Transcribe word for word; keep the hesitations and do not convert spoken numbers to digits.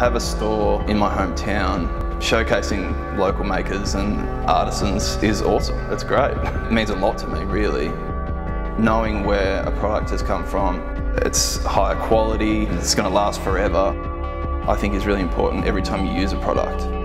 have a store in my hometown showcasing local makers and artisans is awesome. It's great. It means a lot to me, really. Knowing where a product has come from, it's higher quality, it's going to last forever, I think is really important every time you use a product.